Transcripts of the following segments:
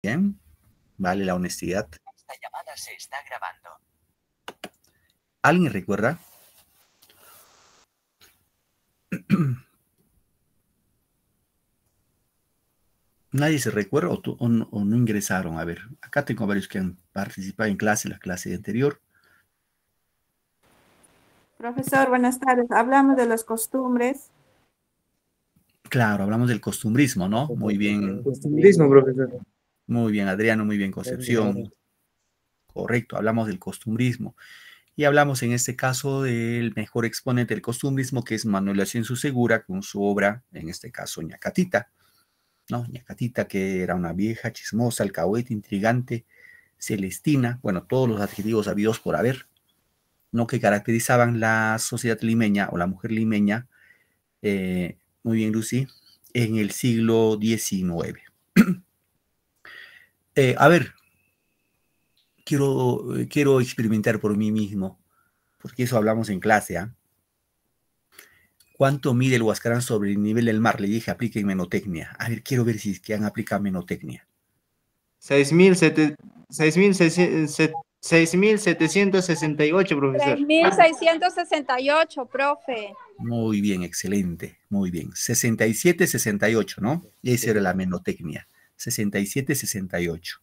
Bien, vale la honestidad. Esta llamada se está grabando. ¿Alguien recuerda? ¿Nadie se recuerda o no ingresaron? A ver, acá tengo varios que han participado en clase, la clase anterior. Profesor, buenas tardes. Hablamos de las costumbres. Claro, hablamos del costumbrismo, ¿no? Muy bien. Costumbrismo, profesor. Muy bien, Adriano, muy bien, Concepción. Correcto, hablamos del costumbrismo. Y hablamos en este caso del mejor exponente del costumbrismo, que es Manuel Ascenso Segura, con su obra, en este caso, Ñacatita, ¿no? Ñacatita, que era una vieja, chismosa, alcahueta, intrigante, celestina, bueno, todos los adjetivos habidos por haber, ¿no? Que caracterizaban la sociedad limeña o la mujer limeña, muy bien, Lucy, en el siglo XIX. A ver, quiero experimentar por mí mismo, porque eso hablamos en clase, ¿ah? ¿Cuánto mide el Huascarán sobre el nivel del mar? Le dije, apliquen menotecnia. A ver, quiero ver si es que han aplicado menotecnia. 6.768, profesor. 6.668, profe. Muy bien, excelente, muy bien. 67, 68, ¿no? Esa era la menotecnia. 67, 68.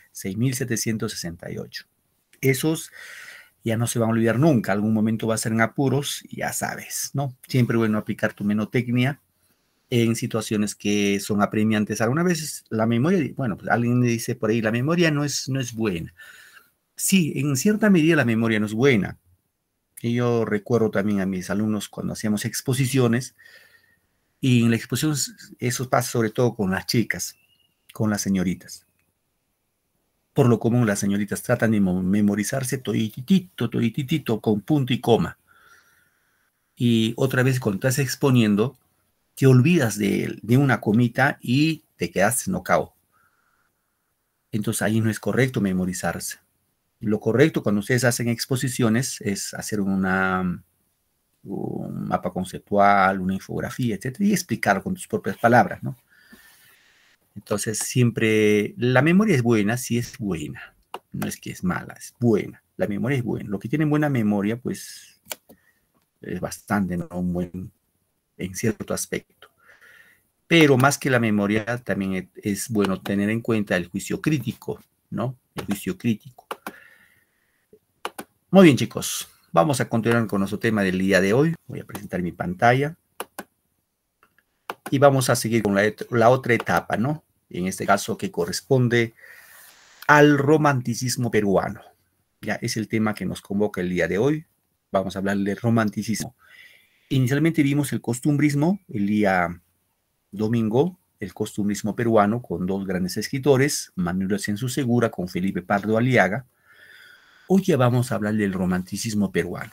6.768. Esos ya no se van a olvidar nunca. Algún momento va a ser en apuros, ya sabes, ¿no? Siempre bueno aplicar tu menotecnia en situaciones que son apremiantes. Algunas veces la memoria, bueno, pues alguien me dice por ahí, la memoria no es buena. Sí, en cierta medida la memoria no es buena. Y yo recuerdo también a mis alumnos cuando hacíamos exposiciones, y en la exposición eso pasa sobre todo con las chicas, con las señoritas. Por lo común las señoritas tratan de memorizarse todititito, con punto y coma. Y otra vez cuando estás exponiendo, te olvidas de una comita y te quedas knockout. Entonces ahí no es correcto memorizarse. Lo correcto cuando ustedes hacen exposiciones es hacer un mapa conceptual, una infografía, etcétera, y explicar con tus propias palabras, ¿no? Entonces siempre, la memoria es buena, sí es buena. No es que es mala, es buena. La memoria es buena. Lo que tienen buena memoria, pues, es bastante, ¿no? En cierto aspecto. Pero más que la memoria, también es bueno tener en cuenta el juicio crítico, ¿no? El juicio crítico. Muy bien, chicos. Vamos a continuar con nuestro tema del día de hoy. Voy a presentar mi pantalla. Y vamos a seguir con la otra etapa, ¿no? En este caso que corresponde al romanticismo peruano. Ya es el tema que nos convoca el día de hoy. Vamos a hablar del romanticismo. Inicialmente vimos el costumbrismo el día domingo, el costumbrismo peruano con dos grandes escritores, Manuel Ascenso Segura con Felipe Pardo Aliaga. Hoy ya vamos a hablar del romanticismo peruano.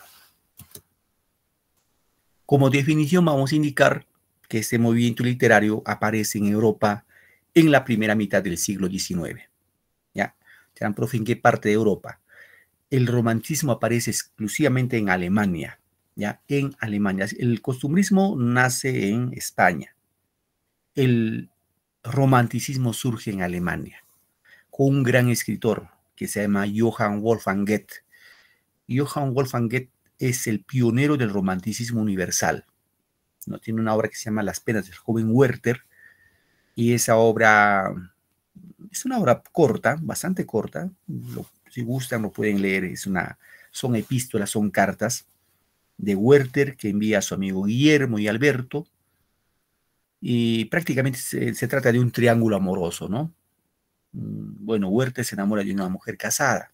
Como definición vamos a indicar que este movimiento literario aparece en Europa en la primera mitad del siglo XIX. ¿Ya? Dirán, profe, ¿en qué parte de Europa? El romanticismo aparece exclusivamente en Alemania. ¿Ya? En Alemania. El costumbrismo nace en España. El romanticismo surge en Alemania con un gran escritor que se llama Johann Wolfgang Goethe. Johann Wolfgang Goethe es el pionero del romanticismo universal, ¿no? Tiene una obra que se llama Las penas del joven Werther, y esa obra es una obra corta, bastante corta. Si gustan lo pueden leer. Son epístolas, son cartas de Werther que envía a su amigo Guillermo y Alberto, y prácticamente se trata de un triángulo amoroso, ¿no? Bueno, Werther se enamora de una mujer casada,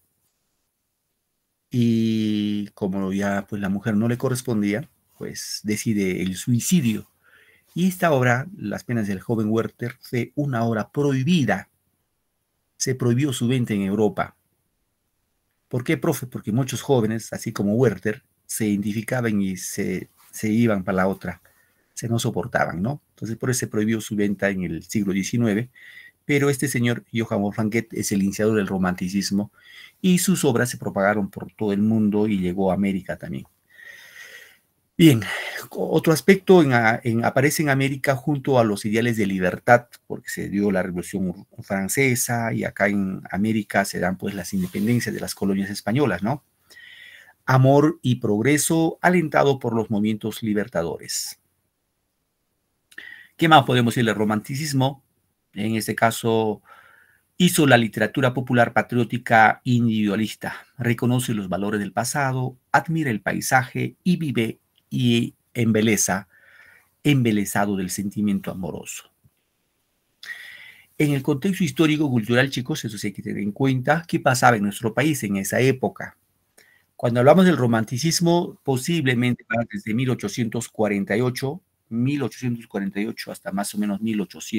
y como ya pues la mujer no le correspondía, pues decide el suicidio. Y esta obra, Las penas del joven Werther, fue una obra prohibida. Se prohibió su venta en Europa. ¿Por qué, profe? Porque muchos jóvenes, así como Werther, se identificaban y se iban para la otra, se no soportaban, ¿no? Entonces por eso se prohibió su venta en el siglo XIX, pero este señor Johann Wolfgang Goethe es el iniciador del romanticismo y sus obras se propagaron por todo el mundo y llegó a América también. Bien, otro aspecto aparece en América junto a los ideales de libertad, porque se dio la Revolución Francesa y acá en América se dan pues las independencias de las colonias españolas, ¿no? Amor y progreso alentado por los movimientos libertadores. ¿Qué más podemos decir del romanticismo? En este caso, hizo la literatura popular patriótica individualista, reconoce los valores del pasado, admira el paisaje y vive y embeleza, embelesado del sentimiento amoroso. En el contexto histórico-cultural, chicos, eso sí hay que tener en cuenta qué pasaba en nuestro país en esa época. Cuando hablamos del romanticismo, posiblemente desde 1848 hasta más o menos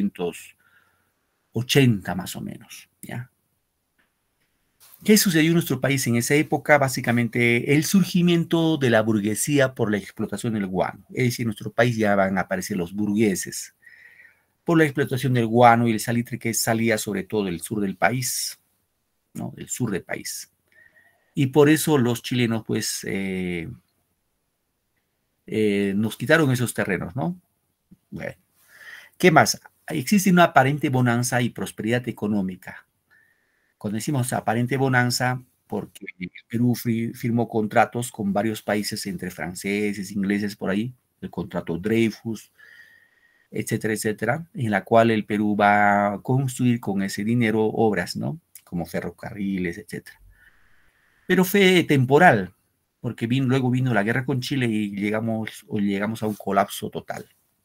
1880, más o menos, ¿ya? ¿Qué sucedió en nuestro país en esa época? Básicamente el surgimiento de la burguesía por la explotación del guano. Es decir, en nuestro país ya van a aparecer los burgueses por la explotación del guano y el salitre que salía sobre todo del sur del país, ¿no? Del sur del país. Y por eso los chilenos, pues, nos quitaron esos terrenos, ¿no? Bueno, ¿qué más? Existe una aparente bonanza y prosperidad económica. Cuando decimos aparente bonanza, porque Perú firmó contratos con varios países, entre franceses, ingleses, por ahí, el contrato Dreyfus, etcétera, etcétera, en la cual el Perú va a construir con ese dinero obras, ¿no? Como ferrocarriles, etcétera. Pero fue temporal, porque luego vino la guerra con Chile y llegamos a un colapso total.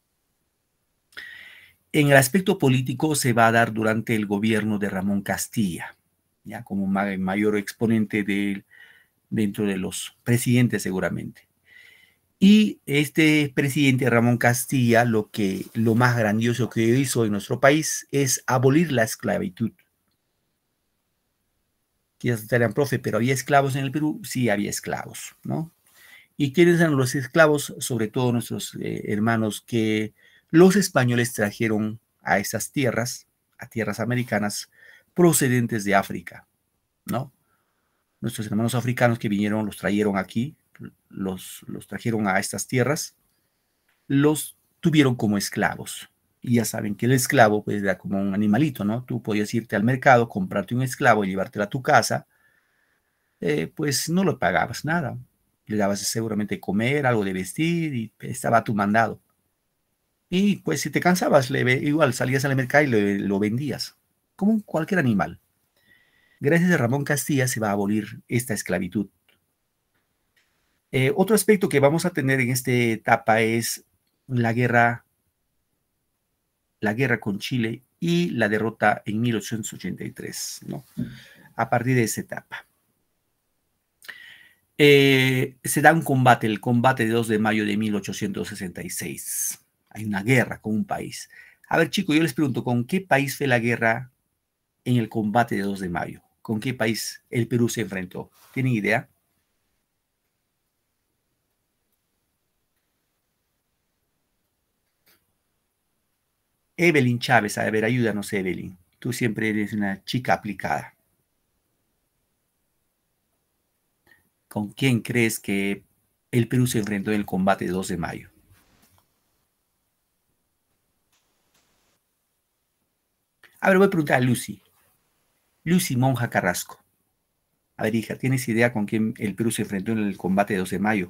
En el aspecto político se va a dar durante el gobierno de Ramón Castilla, ya como mayor exponente dentro de los presidentes seguramente. Y este presidente Ramón Castilla, lo más grandioso que hizo en nuestro país es abolir la esclavitud. Quizás estarían, profe, pero ¿había esclavos en el Perú? Sí, había esclavos, ¿no? ¿Y quiénes eran los esclavos? Sobre todo nuestros hermanos que los españoles trajeron a esas tierras, a tierras americanas, procedentes de África, ¿no? Nuestros hermanos africanos que vinieron, los trajeron aquí, los trajeron a estas tierras, los tuvieron como esclavos. Y ya saben que el esclavo pues era como un animalito, ¿no? Tú podías irte al mercado, comprarte un esclavo y llevártelo a tu casa, pues no lo pagabas nada. Le dabas seguramente comer, algo de vestir y estaba a tu mandado. Y pues si te cansabas, igual salías al mercado y lo vendías, como cualquier animal. Gracias a Ramón Castilla se va a abolir esta esclavitud. Otro aspecto que vamos a tener en esta etapa es la guerra con Chile y la derrota en 1883, ¿no? A partir de esa etapa. Se da un combate, el combate de 2 de mayo de 1866. Hay una guerra con un país. A ver, chicos, yo les pregunto, ¿con qué país fue la guerra en el combate de 2 de mayo? ¿Con qué país el Perú se enfrentó? ¿Tienen idea? Evelyn Chávez, a ver, ayúdanos, Evelyn. Tú siempre eres una chica aplicada. ¿Con quién crees que el Perú se enfrentó en el combate de 2 de mayo? A ver, voy a preguntar a Lucy. Lucy Monja Carrasco. A ver, hija, ¿tienes idea con quién el Perú se enfrentó en el combate de 2 de mayo?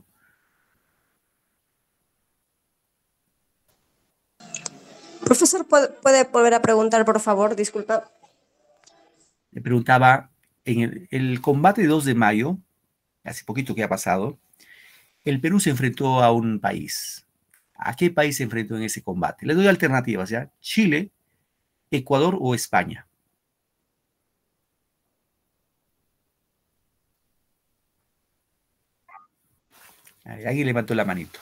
Profesor, ¿puede volver a preguntar, por favor? Disculpa. Le preguntaba, en el combate de 2 de mayo, hace poquito que ha pasado, el Perú se enfrentó a un país. ¿A qué país se enfrentó en ese combate? Le doy alternativas, ¿ya? Chile, Ecuador o España. A ver, alguien levantó la manito.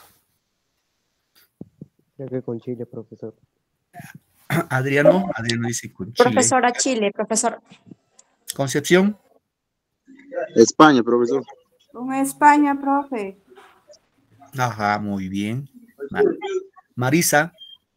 Creo que con Chile, profesor. Adriano dice con Chile. Profesora Chile, profesor. Concepción. España, profesor. Con España, profe. Ajá, muy bien. Marisa.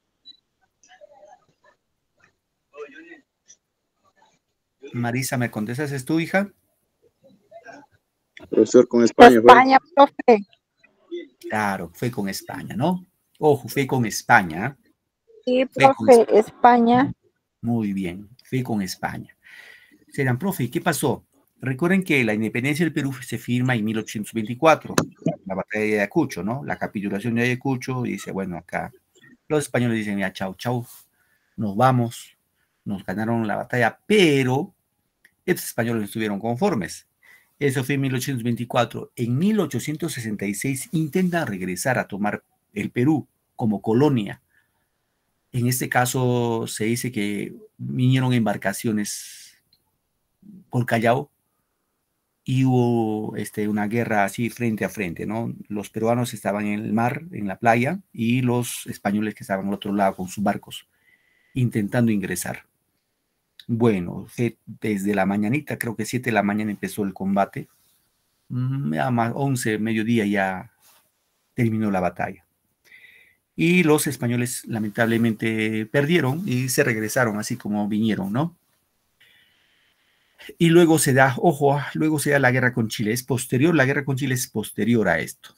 Marisa, ¿me contestas? ¿Es tu hija? Profesor, con España. España, profe. Claro, fue con España, ¿no? Ojo, fue con España. Sí, Fue con profe, España. Muy bien, fue con España. Serán, profe, ¿qué pasó? Recuerden que la independencia del Perú se firma en 1824, la batalla de Ayacucho, ¿no? La capitulación de Ayacucho, y dice, bueno, acá los españoles dicen, ya, chau, chau, nos vamos, nos ganaron la batalla, pero estos españoles no estuvieron conformes. Eso fue en 1824. En 1866 intentan regresar a tomar el Perú como colonia. En este caso se dice que vinieron embarcaciones por Callao y hubo una guerra así frente a frente, ¿no? Los peruanos estaban en el mar, en la playa, y los españoles que estaban al otro lado con sus barcos, intentando ingresar. Bueno, desde la mañanita, creo que 7 de la mañana empezó el combate. A más 11, mediodía ya terminó la batalla. Y los españoles lamentablemente perdieron y se regresaron así como vinieron, ¿no? Y luego se da, ojo, luego se da la guerra con Chile. Es posterior, la guerra con Chile es posterior a esto.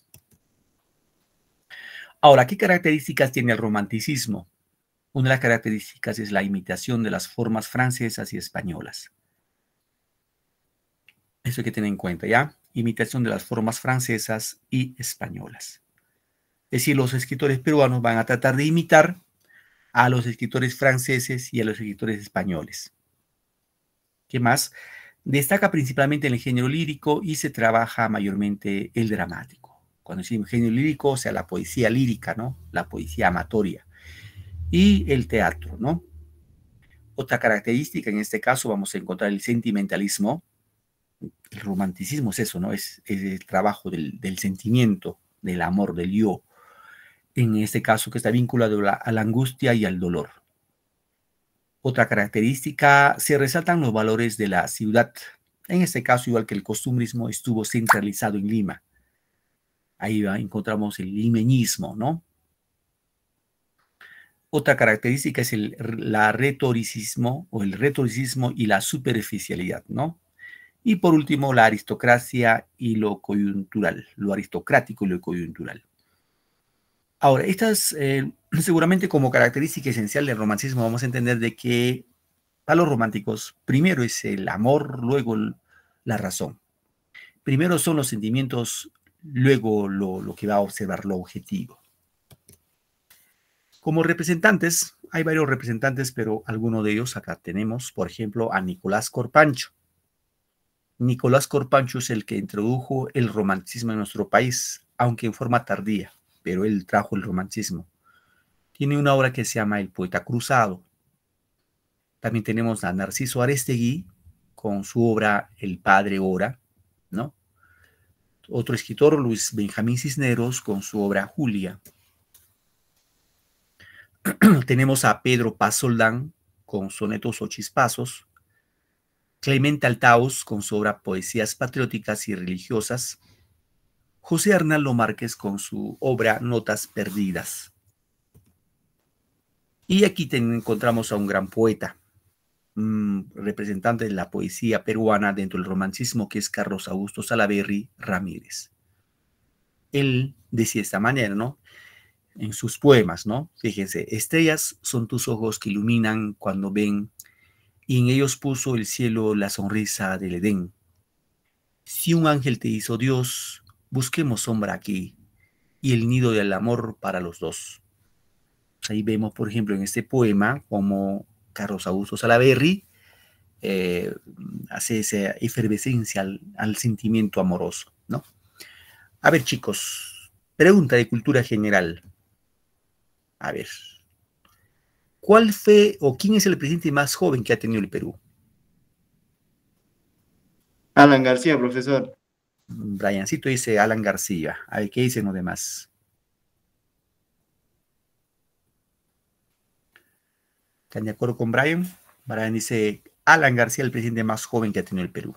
Ahora, ¿qué características tiene el romanticismo? Una de las características es la imitación de las formas francesas y españolas. Eso hay que tener en cuenta, ¿ya? Imitación de las formas francesas y españolas. Es decir, los escritores peruanos van a tratar de imitar a los escritores franceses y a los escritores españoles. ¿Qué más? Destaca principalmente en el género lírico y se trabaja mayormente el dramático. Cuando decimos género lírico, o sea, la poesía lírica, ¿no? La poesía amatoria. Y el teatro, ¿no? Otra característica, en este caso, vamos a encontrar el sentimentalismo. El romanticismo es eso, ¿no? Es el trabajo del sentimiento, del amor, del yo. En este caso, que está vinculado a la angustia y al dolor. Otra característica, se resaltan los valores de la ciudad. En este caso, igual que el costumbrismo, estuvo centralizado en Lima. Ahí encontramos el limeñismo, ¿no? Otra característica es la retoricismo o el retoricismo y la superficialidad, ¿no? Y por último, la aristocracia y lo coyuntural, lo aristocrático y lo coyuntural. Ahora, estas seguramente como característica esencial del romanticismo vamos a entender de que para los románticos, primero es el amor, luego la razón. Primero son los sentimientos, luego lo que va a observar, lo objetivo. Como representantes, hay varios representantes, pero algunos de ellos acá tenemos, por ejemplo, a Nicolás Corpancho. Nicolás Corpancho es el que introdujo el romanticismo en nuestro país, aunque en forma tardía, pero él trajo el romanticismo. Tiene una obra que se llama El poeta cruzado. También tenemos a Narciso Arestegui con su obra El padre ora, ¿no? Otro escritor, Luis Benjamín Cisneros, con su obra Julia. Tenemos a Pedro Paz Soldán con sonetos o chispazos. Clemente Altaus con su obra Poesías patrióticas y religiosas. José Arnaldo Márquez con su obra Notas perdidas. Y aquí encontramos a un gran poeta, representante de la poesía peruana dentro del romanticismo, que es Carlos Augusto Salaverry Ramírez. Él decía de esta manera, ¿no? En sus poemas, ¿no? Fíjense, estrellas son tus ojos que iluminan cuando ven, y en ellos puso el cielo la sonrisa del Edén. Si un ángel te hizo Dios, busquemos sombra aquí, y el nido del amor para los dos. Pues ahí vemos, por ejemplo, en este poema, como Carlos Augusto Salaverry hace esa efervescencia al sentimiento amoroso, ¿no? A ver, chicos, pregunta de cultura general. A ver, ¿cuál fue o quién es el presidente más joven que ha tenido el Perú? Alan García, profesor. Briancito dice Alan García. A ver, ¿qué dicen los demás? ¿Están de acuerdo con Brian? Brian dice Alan García, el presidente más joven que ha tenido el Perú.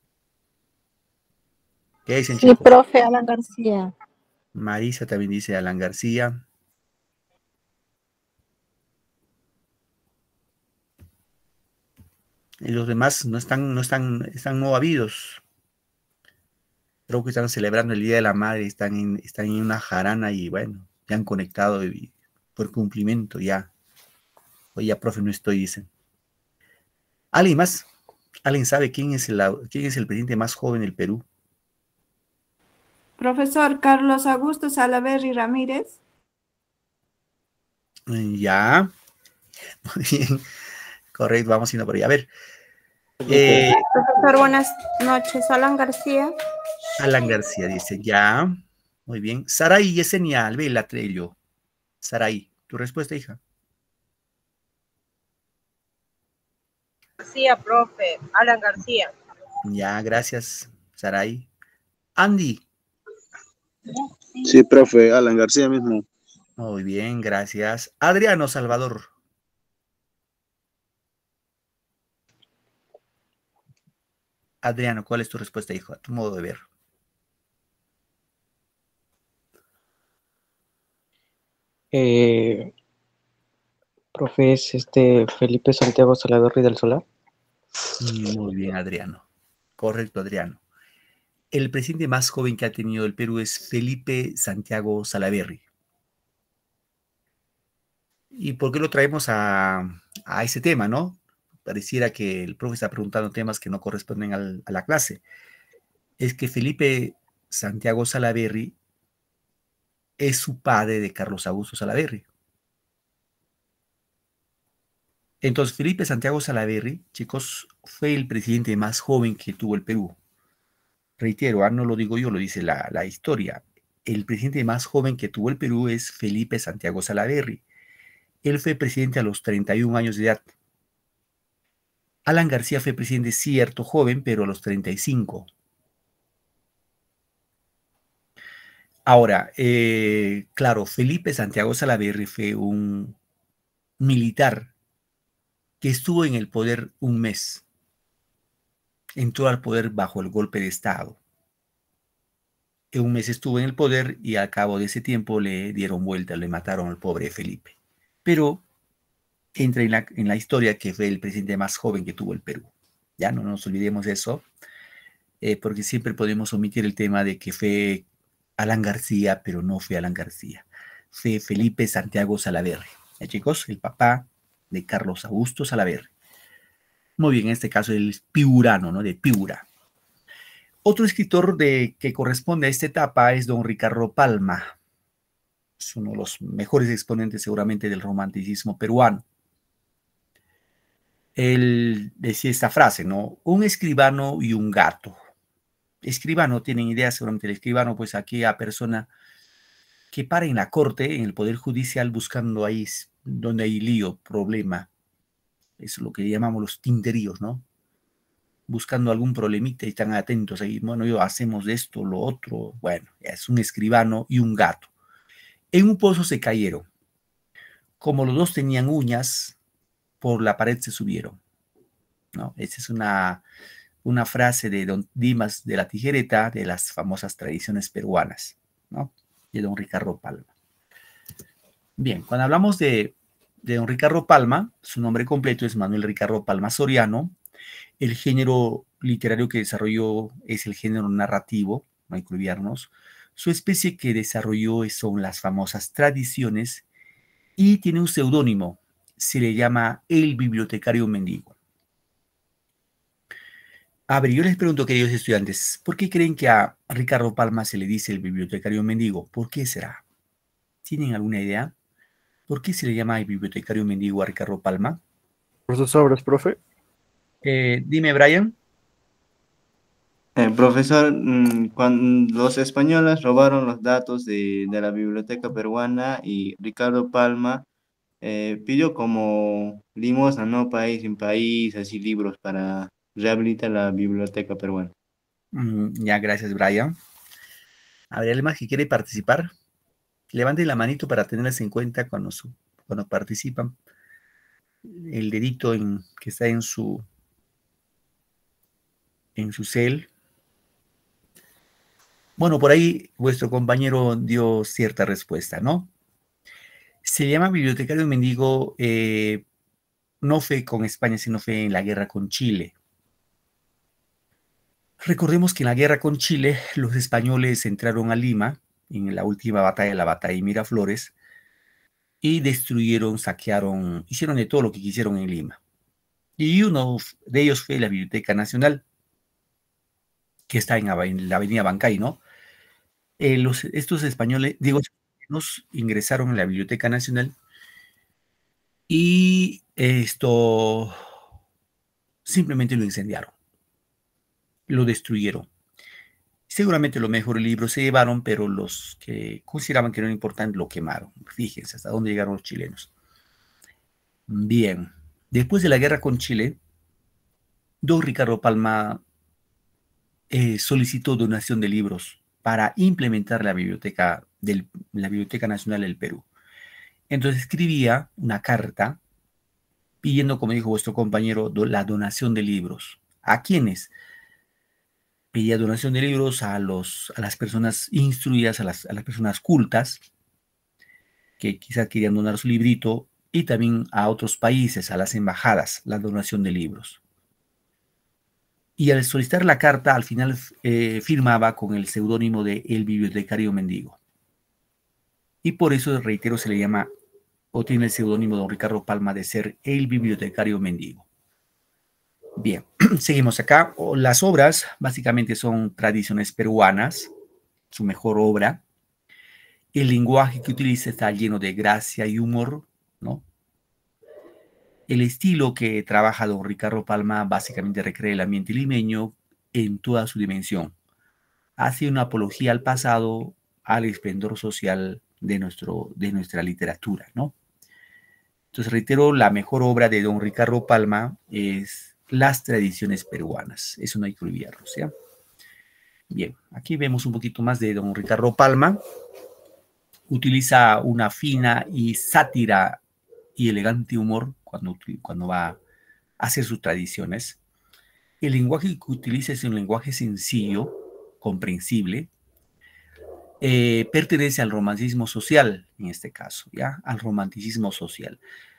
¿Qué dicen, Sí, chicos? profe, Alan García. Marisa también dice Alan García. Y los demás están no habidos. Creo que están celebrando el Día de la Madre, están en una jarana y bueno, ya han conectado por cumplimiento ya. Oye, ya, profe, no estoy, dicen. ¿Alguien más? ¿Alguien sabe quién es el presidente más joven del Perú? Profesor Carlos Augusto Salaverry Ramírez. Ya, muy bien. Correcto, vamos yendo por ahí. A ver. Eh, Profesor, buenas noches. Alan García. Alan García dice, ya. Muy bien. Saray Yesenia Alvela Trello. Saray, ¿tu respuesta, hija? García, profe. Alan García. Ya, gracias, Saray. Andy. Sí, profe, Alan García mismo. Muy bien, gracias. Adriano Salvador. Adriano, ¿cuál es tu respuesta, hijo? A tu modo de ver. Profe, es Felipe Santiago Salaverry del Solar. Muy bien, Adriano. Correcto, Adriano. El presidente más joven que ha tenido el Perú es Felipe Santiago Salaverry. ¿Y por qué lo traemos a ese tema, no? Pareciera que el profe está preguntando temas que no corresponden a la clase. Es que Felipe Santiago Salaverry es su padre de Carlos Augusto Salaverry. Entonces, Felipe Santiago Salaverry, chicos, fue el presidente más joven que tuvo el Perú. Reitero, no lo digo yo, lo dice la historia. El presidente más joven que tuvo el Perú es Felipe Santiago Salaverry. Él fue presidente a los 31 años de edad. Alan García fue presidente cierto joven, pero a los 35. Ahora, claro, Felipe Santiago Salaverry fue un militar que estuvo en el poder un mes. Entró al poder bajo el golpe de Estado. En un mes estuvo en el poder y al cabo de ese tiempo le dieron vuelta, le mataron al pobre Felipe. Pero entra en la historia que fue el presidente más joven que tuvo el Perú. Ya no nos olvidemos de eso, porque siempre podemos omitir el tema de que fue Alan García, pero no fue Alan García. Fue Felipe Santiago Salaverry. ¿Ya, chicos? El papá de Carlos Augusto Salaverry. Muy bien, en este caso el piurano, ¿no? De Piura. Otro escritor que corresponde a esta etapa es don Ricardo Palma. Es uno de los mejores exponentes seguramente del romanticismo peruano. Él decía esta frase, ¿no? Un escribano y un gato. Escribano, tienen idea seguramente el escribano, pues aquella persona que para en la corte, en el poder judicial, buscando ahí donde hay lío, problema. Eso es lo que llamamos los tinteríos, ¿no? Buscando algún problemita y están atentos ahí. Bueno, yo hacemos de esto, lo otro. Bueno, es un escribano y un gato. En un pozo se cayeron. Como los dos tenían uñas, por la pared se subieron, ¿no? Esa es una frase de don Dimas de la Tijereta, de las famosas tradiciones peruanas, ¿no? De don Ricardo Palma. Bien, cuando hablamos de don Ricardo Palma, su nombre completo es Manuel Ricardo Palma Soriano. El género literario que desarrolló es el género narrativo, no hay que olvidarnos. Su especie que desarrolló son las famosas tradiciones y tiene un seudónimo, se le llama el bibliotecario mendigo. A ver, yo les pregunto, queridos estudiantes, ¿por qué creen que a Ricardo Palma se le dice el bibliotecario mendigo? ¿Por qué será? ¿Tienen alguna idea? ¿Por qué se le llama el bibliotecario mendigo a Ricardo Palma? Por sus obras, profe. Dime, Brian. Profesor, cuando los españoles robaron los datos de la biblioteca peruana y Ricardo Palma pidió como limosna, ¿no? País en país, así libros para rehabilitar la biblioteca peruana. Ya, gracias, Brian. A ver, ¿alguien más que quiere participar? Levanten la manito para tenerlas en cuenta cuando participan. El dedito que está en su cel. Bueno, por ahí vuestro compañero dio cierta respuesta, ¿no? Se llama bibliotecario mendigo, no fue con España, sino fue en la guerra con Chile. Recordemos que en la guerra con Chile, los españoles entraron a Lima en la última batalla, la batalla de Miraflores, y destruyeron, saquearon, hicieron de todo lo que quisieron en Lima. Y uno de ellos fue la Biblioteca Nacional, que está en la avenida Bancay, ¿no? Estos españoles, digo, ingresaron en la Biblioteca Nacional y esto simplemente lo incendiaron, lo destruyeron. Seguramente los mejores libros se llevaron, pero los que consideraban que no era importante lo quemaron. Fíjense hasta dónde llegaron los chilenos. Bien, después de la guerra con Chile, don Ricardo Palma solicitó donación de libros para implementar la Biblioteca Nacional del Perú. Entonces escribía una carta pidiendo, como dijo vuestro compañero, la donación de libros. ¿A quiénes? Pedía donación de libros a las personas instruidas, a las personas cultas, que quizás querían donar su librito, y también a otros países, a las embajadas, la donación de libros. Y al solicitar la carta, al final firmaba con el seudónimo de El Bibliotecario Mendigo. Y por eso, reitero, se le llama, o tiene el seudónimo de don Ricardo Palma de ser El Bibliotecario Mendigo. Bien, seguimos acá. Las obras básicamente son Tradiciones Peruanas, su mejor obra. El lenguaje que utiliza está lleno de gracia y humor, ¿no? El estilo que trabaja don Ricardo Palma básicamente recrea el ambiente limeño en toda su dimensión. Hace una apología al pasado, al esplendor social de nuestra literatura, ¿no? Entonces, reitero, la mejor obra de don Ricardo Palma es Las Tradiciones Peruanas. Eso no hay que olvidarlo, ¿sí? Bien, aquí vemos un poquito más de don Ricardo Palma. Utiliza una fina y sátira y elegante humor cuando va a hacer sus tradiciones. El lenguaje que utiliza es un lenguaje sencillo, comprensible. Pertenece al romanticismo social, en este caso, ¿ya? Al romanticismo social.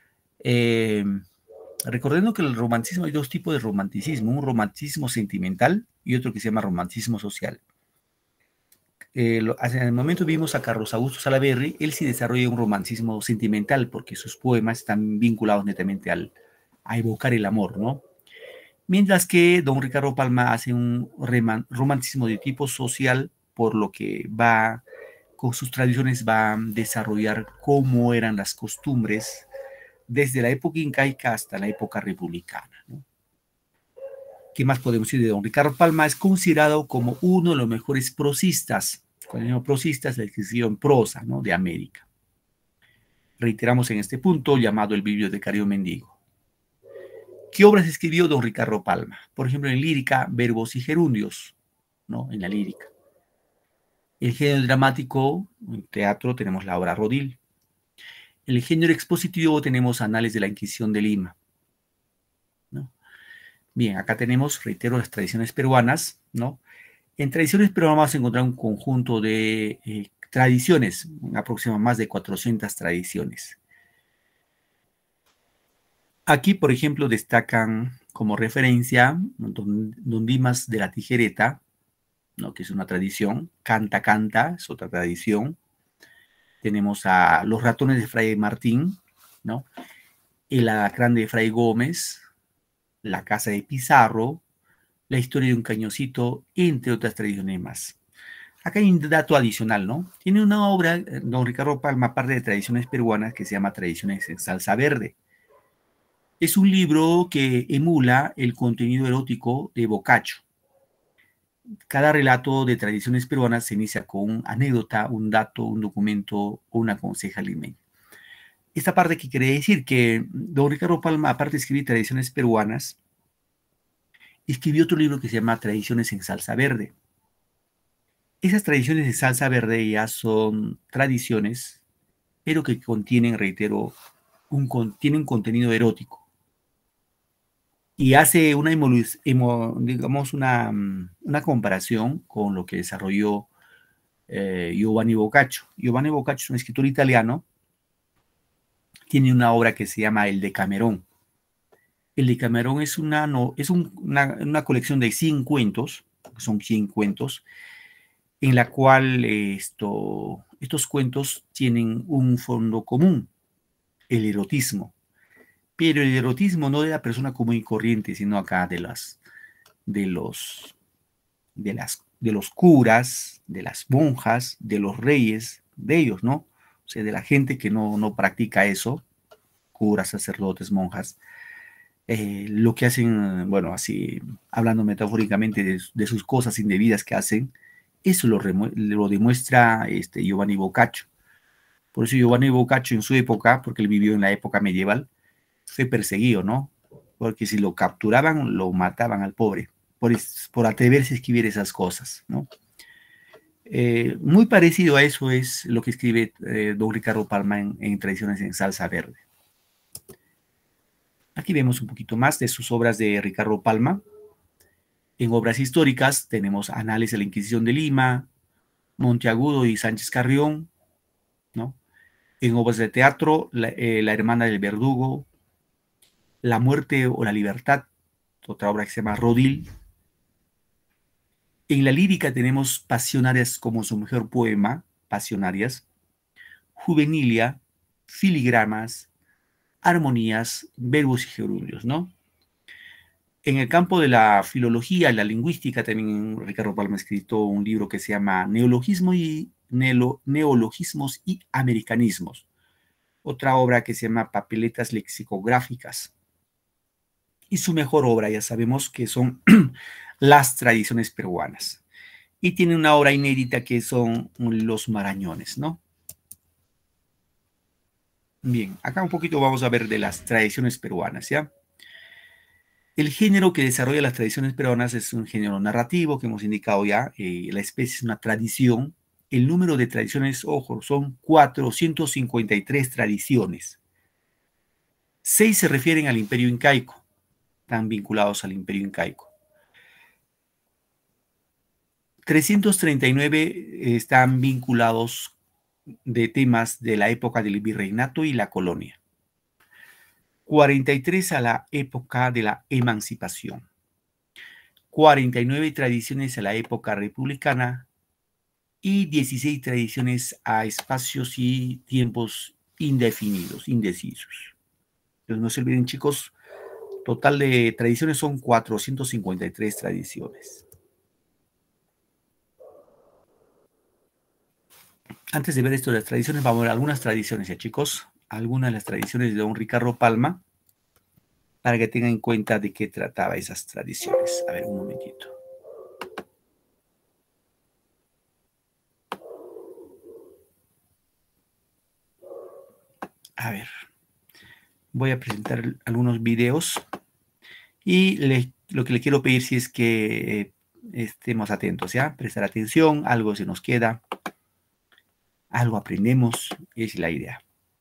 Recordando que el romanticismo, hay dos tipos de romanticismo, un romanticismo sentimental y otro que se llama romanticismo social. En el momento vimos a Carlos Augusto Salaverry, él sí desarrolla un romanticismo sentimental porque sus poemas están vinculados netamente a evocar el amor, ¿no? Mientras que don Ricardo Palma hace un romanticismo de tipo social, por lo que va, con sus tradiciones va a desarrollar cómo eran las costumbres desde la época incaica hasta la época republicana, ¿no? ¿Qué más podemos decir de don Ricardo Palma? Es considerado como uno de los mejores prosistas. Cuando digo prosistas, la escribió en prosa, ¿no? De América. Reiteramos en este punto, llamado El Bibliotecario Mendigo. ¿Qué obras escribió don Ricardo Palma? Por ejemplo, en lírica, verbos y gerundios, ¿no? En la lírica. El género dramático, en teatro, tenemos la obra Rodil. El género expositivo tenemos Anales de la Inquisición de Lima, ¿no? Bien, acá tenemos, reitero, las tradiciones peruanas, ¿no? En tradiciones peruanas vamos a encontrar un conjunto de tradiciones, aproximadamente más de 400 tradiciones. Aquí, por ejemplo, destacan como referencia Don Dimas de la Tijereta, ¿no? Que es una tradición. Canta, canta, es otra tradición. Tenemos a Los Ratones de Fray Martín, ¿no? El Alacrán de Fray Gómez, La Casa de Pizarro, La Historia de un Cañoncito, entre otras tradiciones más. Acá hay un dato adicional, ¿no? Tiene una obra, don Ricardo Palma, aparte de tradiciones peruanas, que se llama Tradiciones en Salsa Verde. Es un libro que emula el contenido erótico de Boccaccio. Cada relato de tradiciones peruanas se inicia con una anécdota, un dato, un documento o una conseja limeña. Esta parte que quiere decir que don Ricardo Palma, aparte de escribir tradiciones peruanas, escribió otro libro que se llama Tradiciones en Salsa Verde. Esas tradiciones de salsa verde ya son tradiciones, pero que contienen, reitero, tienen un contenido erótico. Y hace digamos una comparación con lo que desarrolló Giovanni Boccaccio. Giovanni Boccaccio es un escritor italiano, tiene una obra que se llama El Decamerón. El Decamerón es una colección de 100 cuentos, que son 100 cuentos, en la cual estos cuentos tienen un fondo común, el erotismo. Pero el erotismo no de la persona común y corriente, sino acá de los curas, de las monjas, de los reyes, de ellos, ¿no? O sea, de la gente que no practica eso, curas, sacerdotes, monjas, lo que hacen, bueno, así, hablando metafóricamente de sus cosas indebidas que hacen, eso lo demuestra Giovanni Boccaccio. Por eso Giovanni Boccaccio en su época, porque él vivió en la época medieval, fue perseguido, ¿no? Porque si lo capturaban, lo mataban al pobre, por atreverse a escribir esas cosas, ¿no? Muy parecido a eso es lo que escribe don Ricardo Palma en Tradiciones en Salsa Verde. Aquí vemos un poquito más de sus obras de Ricardo Palma. En obras históricas tenemos Análisis de la Inquisición de Lima, Monteagudo y Sánchez Carrión, ¿no? En obras de teatro, la Hermana del Verdugo, La Muerte o la Libertad, otra obra que se llama Rodil. En la lírica tenemos Pasionarias como su mejor poema, Pasionarias, Juvenilia, Filigramas, Armonías, Verbos y Gerundios, ¿no? En el campo de la filología y la lingüística, también Ricardo Palma ha escrito un libro que se llama Neologismos y Americanismos. Otra obra que se llama Papeletas lexicográficas. Y su mejor obra, ya sabemos que son Las Tradiciones Peruanas. Y tiene una obra inédita que son Los Marañones, ¿no? Bien, acá un poquito vamos a ver de las tradiciones peruanas, ¿ya? El género que desarrolla las tradiciones peruanas es un género narrativo que hemos indicado ya. La especie es una tradición. El número de tradiciones, ojo, son 453 tradiciones. 6 se refieren al Imperio Incaico, están vinculados al Imperio Incaico. 339 están vinculados de temas de la época del virreinato y la colonia. 43 a la época de la emancipación. 49 tradiciones a la época republicana y 16 tradiciones a espacios y tiempos indefinidos, indecisos. Entonces no se olviden, chicos, total de tradiciones son 453 tradiciones. Antes de ver esto de las tradiciones, vamos a ver algunas tradiciones, ya chicos. Algunas de las tradiciones de don Ricardo Palma, para que tengan en cuenta de qué trataba esas tradiciones. A ver, un momentito. A ver, voy a presentar algunos videos y lo que le quiero pedir si es que estemos atentos, ¿ya? Prestar atención, algo se nos queda, algo aprendemos, es la idea.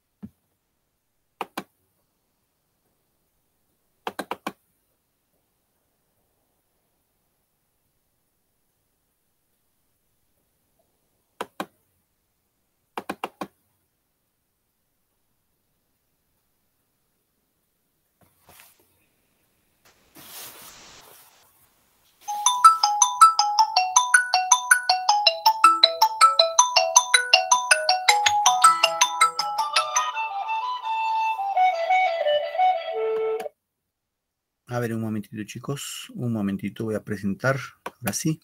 A ver, un momentito, chicos. Un momentito, voy a presentar. Ahora sí.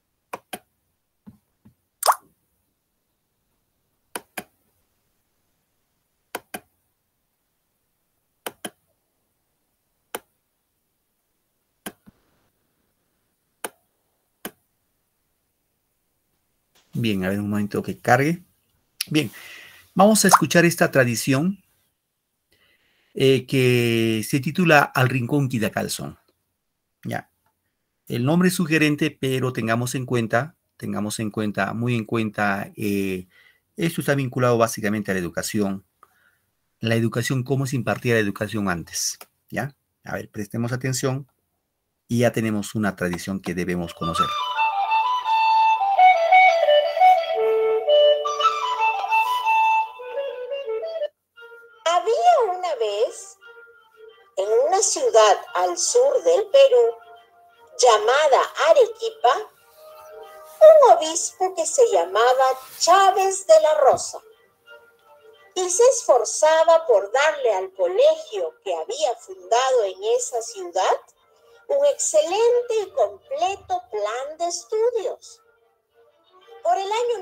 Bien, a ver, un momento que cargue. Bien, vamos a escuchar esta tradición que se titula Al Rincón Quitacalzón. Ya. El nombre es sugerente, pero tengamos en cuenta, muy en cuenta, esto está vinculado básicamente a la educación, cómo se impartía la educación antes, ¿ya? A ver, prestemos atención y ya tenemos una tradición que debemos conocer. Había una vez, en una ciudad al sur del Perú, llamada Arequipa, un obispo que se llamaba Chávez de la Rosa y se esforzaba por darle al colegio que había fundado en esa ciudad un excelente y completo plan de estudios. Por el año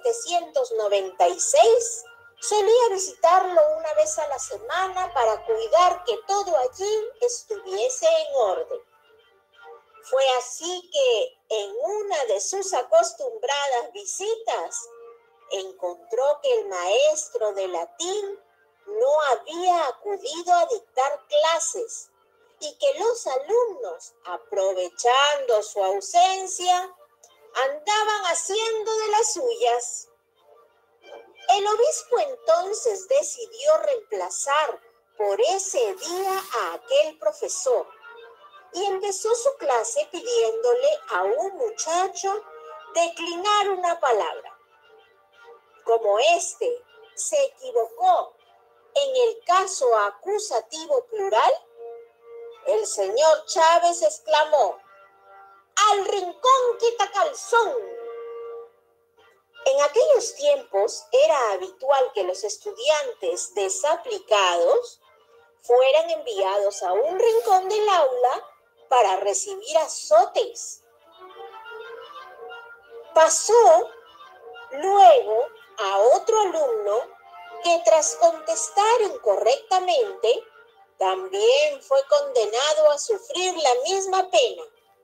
1796 solía visitarlo una vez a la semana para cuidar que todo allí estuviese en orden. Fue así que en una de sus acostumbradas visitas encontró que el maestro de latín no había acudido a dictar clases y que los alumnos, aprovechando su ausencia, andaban haciendo de las suyas. El obispo entonces decidió reemplazar por ese día a aquel profesor y empezó su clase pidiéndole a un muchacho declinar una palabra. Como éste se equivocó en el caso acusativo plural, el señor Chávez exclamó: ¡al rincón quita calzón! En aquellos tiempos era habitual que los estudiantes desaplicados fueran enviados a un rincón del aula para recibir azotes. Pasó luego a otro alumno que tras contestar incorrectamente también fue condenado a sufrir la misma pena.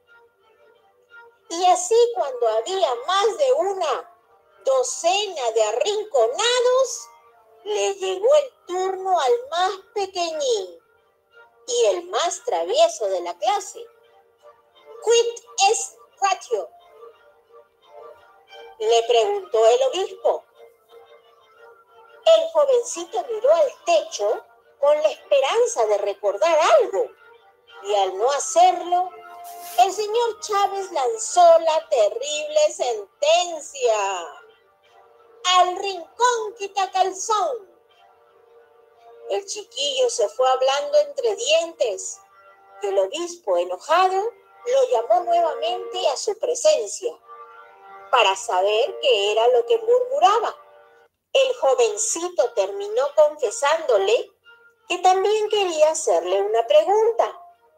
Y así cuando había más de una docena de arrinconados, le llegó el turno al más pequeñín y el más travieso de la clase. ¿Quid est ratio?, le preguntó el obispo. El jovencito miró al techo con la esperanza de recordar algo, y al no hacerlo, el señor Chávez lanzó la terrible sentencia: ¡al rincón quita calzón! El chiquillo se fue hablando entre dientes. El obispo, enojado, lo llamó nuevamente a su presencia para saber qué era lo que murmuraba. El jovencito terminó confesándole que también quería hacerle una pregunta.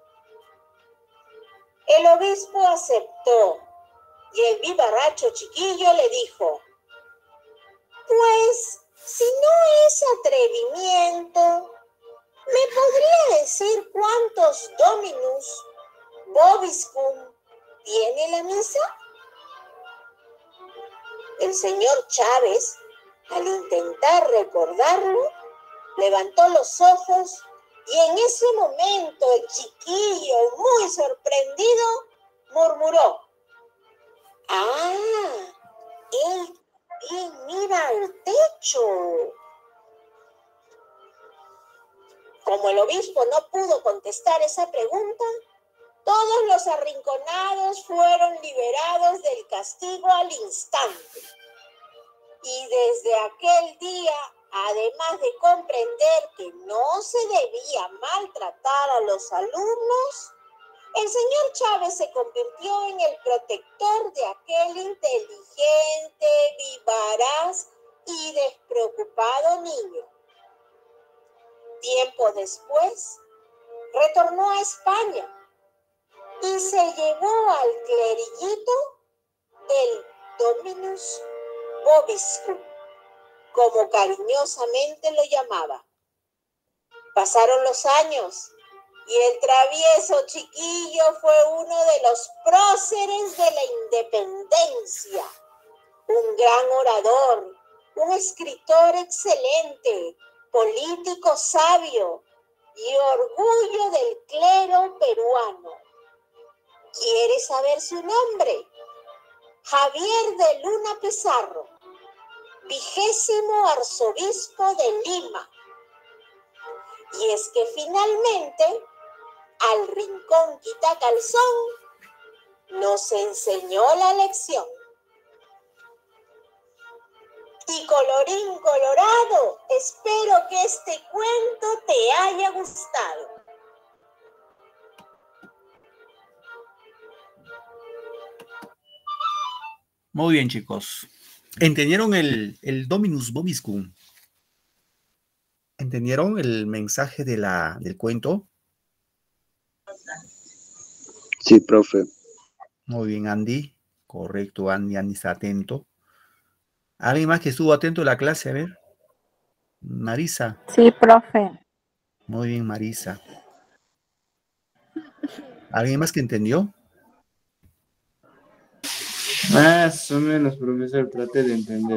El obispo aceptó y el vivarracho chiquillo le dijo: pues, si no es atrevimiento, ¿me podría decir cuántos dominus vobiscum tiene la misa? El señor Chávez, al intentar recordarlo, levantó los ojos y en ese momento el chiquillo, muy sorprendido, murmuró: ¡ah! Él también mira al techo. Como el obispo no pudo contestar esa pregunta, todos los arrinconados fueron liberados del castigo al instante. Y desde aquel día, además de comprender que no se debía maltratar a los alumnos, el señor Chávez se convirtió en el protector de aquel inteligente, vivaraz y despreocupado niño. Tiempo después, retornó a España y se llevó al cleriguito el Dominus Vobiscum, como cariñosamente lo llamaba. Pasaron los años y el travieso chiquillo fue uno de los próceres de la independencia, un gran orador, un escritor excelente, político sabio y orgullo del clero peruano. ¿Quieres saber su nombre? Javier de Luna Pizarro, 20º arzobispo de Lima. Y es que finalmente, al rincón quita calzón, nos enseñó la lección. Y colorín colorado, espero que este cuento te haya gustado. Muy bien, chicos. ¿Entendieron el Dominus Vobiscum? ¿Entendieron el mensaje del cuento? Sí, profe. Muy bien, Andy. Correcto, Andy. Andy está atento. ¿Alguien más que estuvo atento a la clase? A ver. Marisa. Sí, profe. Muy bien, Marisa. ¿Alguien más que entendió? Más o menos, profesor, traté de entender.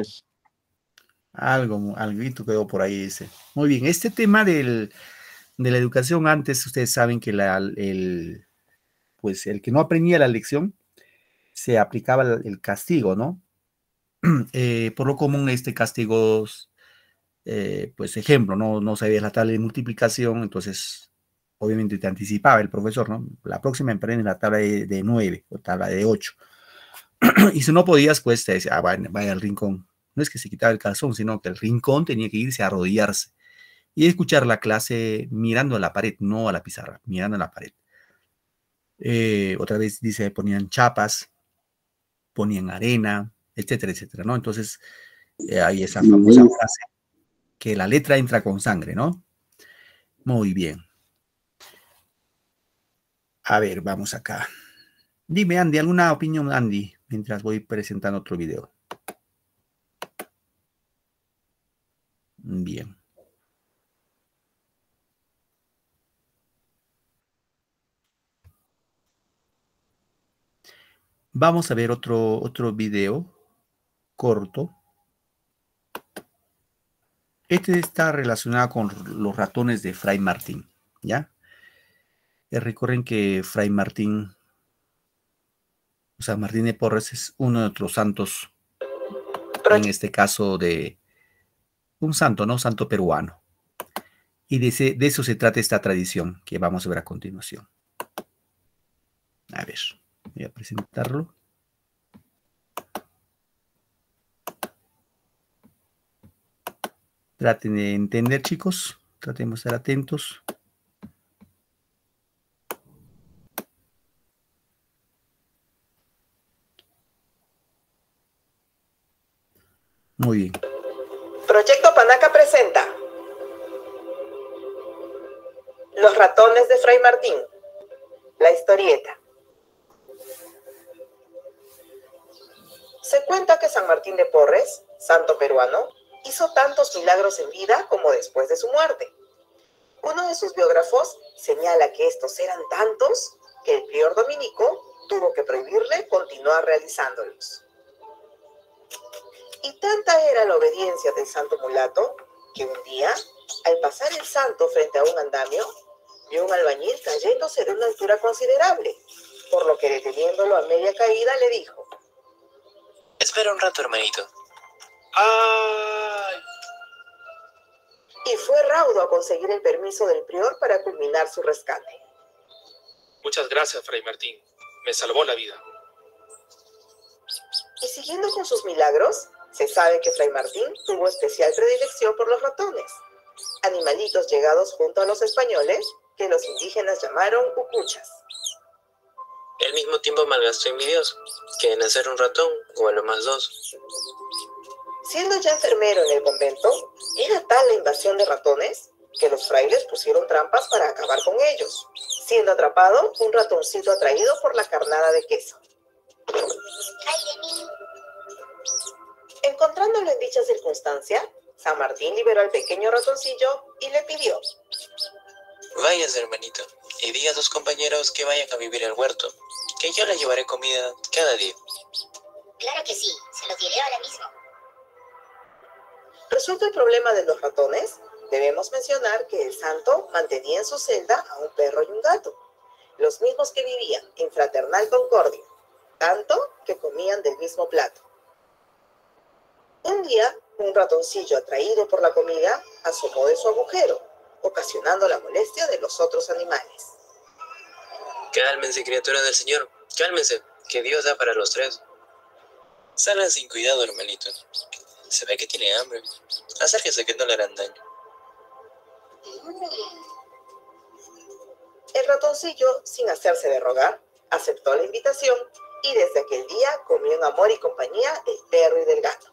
Alguito quedó por ahí ese. Muy bien, este tema de la educación antes, ustedes saben que pues el que no aprendía la lección se aplicaba el castigo, ¿no? Por lo común castigos, pues ejemplo, no sabías la tabla de multiplicación, entonces obviamente te anticipaba el profesor, ¿no? La próxima aprende la tabla de 9 o tabla de 8. Y si no podías, pues te decía, vaya al rincón. No es que se quitaba el calzón, sino que el rincón tenía que irse a arrodillarse y escuchar la clase mirando a la pared, no a la pizarra, mirando a la pared. Otra vez dice, ponían chapas, ponían arena, etcétera, etcétera, ¿no? Entonces, hay esa famosa frase, que la letra entra con sangre, ¿no? Muy bien. A ver, vamos acá. Dime, Andy, ¿alguna opinión, Andy? Mientras voy presentando otro video. Bien. Vamos a ver otro video corto. Este está relacionado con los ratones de Fray Martín, ¿ya? Recuerden que Fray Martín, o sea, Martín de Porres es uno de nuestros santos, en este caso de un santo, ¿no? Santo peruano. Y de eso se trata esta tradición que vamos a ver a continuación. A ver, voy a presentarlo. Traten de entender, chicos. Tratemos de estar atentos. Muy bien. Proyecto Panaca presenta Los ratones de Fray Martín, la historieta. Se cuenta que San Martín de Porres, santo peruano, hizo tantos milagros en vida como después de su muerte. Uno de sus biógrafos señala que estos eran tantos que el prior dominico tuvo que prohibirle continuar realizándolos. Y tanta era la obediencia del santo mulato que un día, al pasar el santo frente a un andamio, vio un albañil cayéndose de una altura considerable, por lo que deteniéndolo a media caída le dijo: Espera un rato, hermanito. ¡Ay! Y fue raudo a conseguir el permiso del prior para culminar su rescate. Muchas gracias, Fray Martín. Me salvó la vida. Y siguiendo con sus milagros, se sabe que Fray Martín tuvo especial predilección por los ratones, animalitos llegados junto a los españoles que los indígenas llamaron ucuchas. Al mismo tiempo malgastó en mi Dios, que en hacer un ratón o a lo más dos. Siendo ya enfermero en el convento, era tal la invasión de ratones que los frailes pusieron trampas para acabar con ellos, siendo atrapado un ratoncito atraído por la carnada de queso. Encontrándolo en dicha circunstancia, San Martín liberó al pequeño ratoncillo y le pidió: Váyase, hermanito, y diga a tus compañeros que vayan a vivir al huerto, que yo les llevaré comida cada día. Claro que sí, se los diré ahora mismo. Resuelto el problema de los ratones, debemos mencionar que el santo mantenía en su celda a un perro y un gato, los mismos que vivían en fraternal concordia, tanto que comían del mismo plato. Un día, un ratoncillo atraído por la comida asomó de su agujero, ocasionando la molestia de los otros animales. Cálmense, criaturas del Señor, cálmense, que Dios da para los tres. Salgan sin cuidado, hermanito. Se ve que tiene hambre. Acérquese que no le harán daño. El ratoncillo, sin hacerse de rogar, aceptó la invitación y desde aquel día comió en amor y compañía del perro y del gato.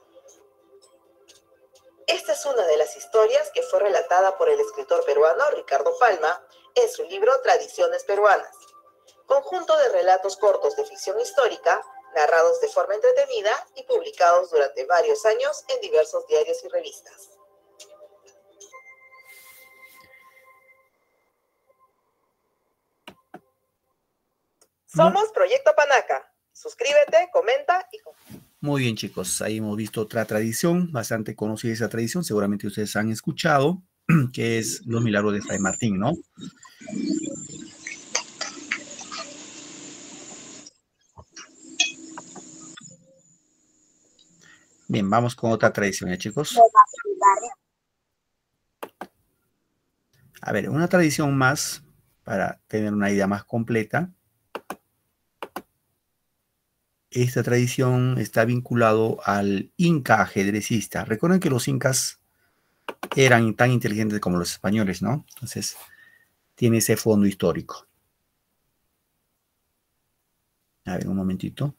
Esta es una de las historias que fue relatada por el escritor peruano Ricardo Palma en su libro Tradiciones Peruanas, conjunto de relatos cortos de ficción histórica, narrados de forma entretenida y publicados durante varios años en diversos diarios y revistas. Somos Proyecto Panaca. Suscríbete, comenta y comparte. Muy bien, chicos, ahí hemos visto otra tradición, bastante conocida esa tradición, seguramente ustedes han escuchado, que es los milagros de Fray Martín, ¿no? Bien, vamos con otra tradición, ¿ya, chicos? A ver, una tradición más, para tener una idea más completa. Esta tradición está vinculado al inca ajedrecista. Recuerden que los incas eran tan inteligentes como los españoles, ¿no? Entonces, tiene ese fondo histórico. A ver, un momentito.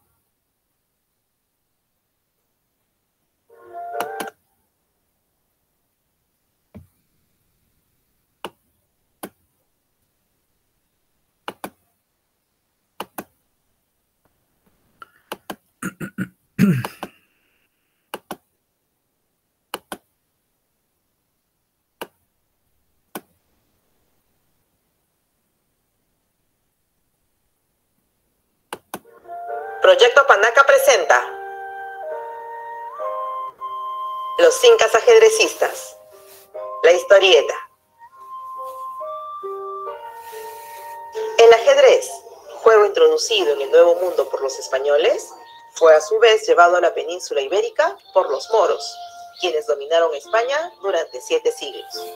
Proyecto Panaca presenta Los Incas Ajedrecistas, la historieta. El ajedrez, juego introducido en el Nuevo Mundo por los españoles, fue a su vez llevado a la península ibérica por los moros, quienes dominaron España durante 7 siglos.